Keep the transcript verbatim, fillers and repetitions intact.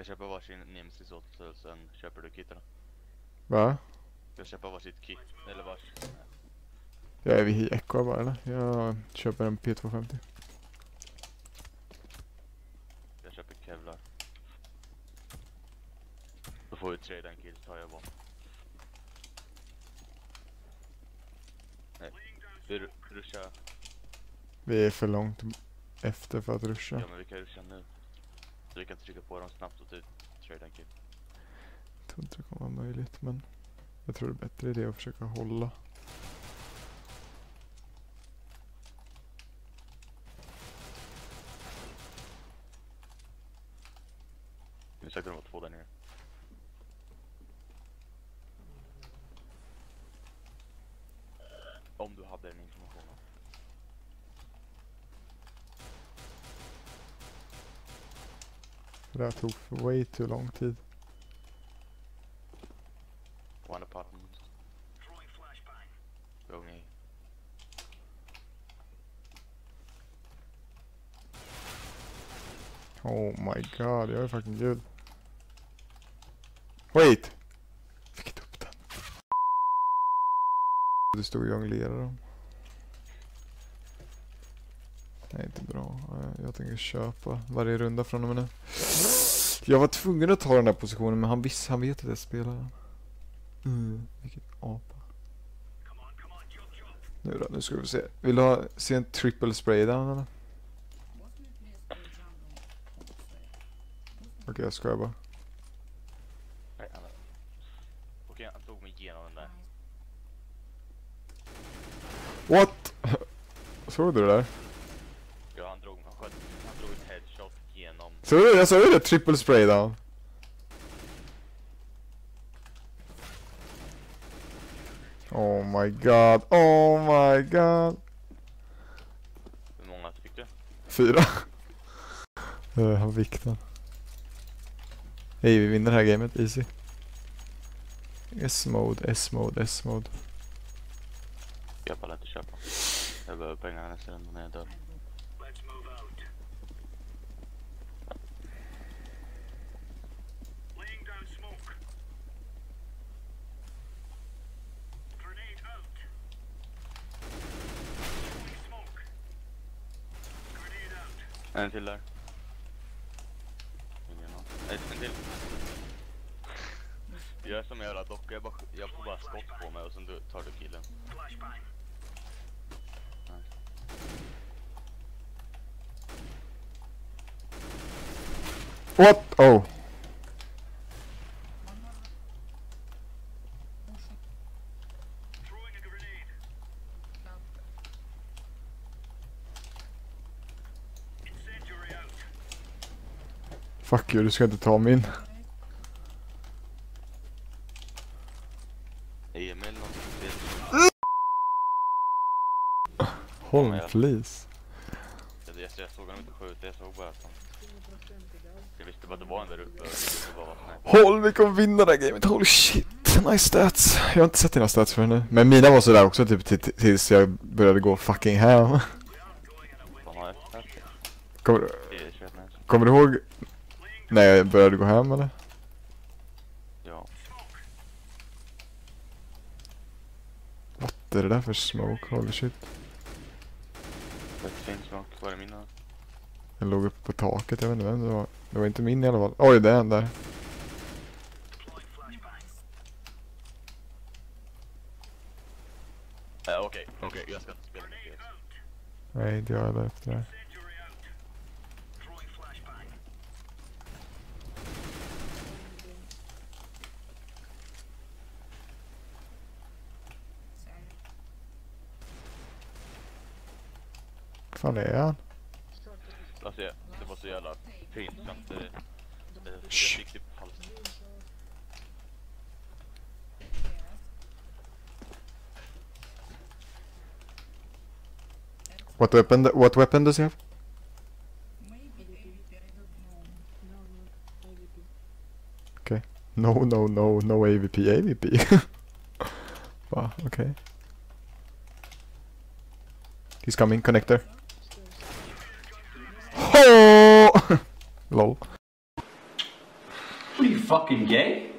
Jag köper varsin nemesis åt sen köper du kittarna. Va? Jag köper varsitt kit, eller vars. Jag är vid Echo bara eller? Jag köper en P tvåhundrafemtio. Jag köper kevlar. Då får vi trade en kill, tar jag bara. Nej, vi rushar. Vi är för långt efter för att ruscha. Ja men vi kan rusha nu. Så vi kan trycka på dem snabbt och typ trade en kill. Jag tror inte det kommer vara möjligt men jag tror det är bättre idé att försöka hålla. Nu söker de vara två där nere. Om du hade den informationen. Det här tog för way too lång tid. One apartment. Going A. Oh my god, jag är fucking good. Wait! Fick inte upp den. Du stod och jonglerade dem. Nej, inte bra. Jag tänker köpa varje runda från och med nu. Jag var tvungen att ta den här positionen men han visste, han vet att jag spelar. Mm, vilken apa. Nu då, nu ska vi se. Vill du ha, se en triple spray down eller? Okej, okay, jag skojar bara. Nej, han... Okej, han tog mig igenom den där. What? Såg du det där? Ja, han drog, han sköt, han drog ett headshot genom... Såg du det? Jag såg det, triple spray down. Oh my god, oh my god. Hur många fick du? Fyra. uh, han vikten. Hej, vi vinner det här gamet, easy. S-mode, S-mode, S-mode. Jag bara inte köpa. Jag behöver pengar nästan när jag dör. En till där. Ingen annan. Nej, en till. Jag är som en jävla docka, jag, bara, jag får bara skott på mig och sen tar du killen. Nej. What? Oh. Fuck you, du ska inte ta min. Emil någonting. Håll, please. Jag, jag, jag såg honom inte skjuta, jag såg bara att han... Jag visste bara att det var en där uppe. Håll, vi kommer vinna det här gamet. Holy shit, nice stats. Jag har inte sett dina stats för nu. Men mina var sådär också typ t- t- tills jag började gå fucking hem. Kommer, kommer du ihåg när jag började gå hem eller? Ja. What är det där för smoke? Holy shit. Det finns smoke, var är mina? Jag låg uppe på taket, jag vet inte vem det var. Det var inte min i alla fall. Oj, det är en där. Ja, uh, okej, okay. okej, okay. Jag ska inte spela mycket. Nej, inte jag heller efter det här. Vad fan är han? Alltså, det var så jävla pinsamt. Det, det, jag fick typ halsen. What weapon, what weapon does he have? Okay. No, no, no, no A V P, A V P. Wow, okay. He's coming, connector. Oh! Lol. What are you, fucking gay?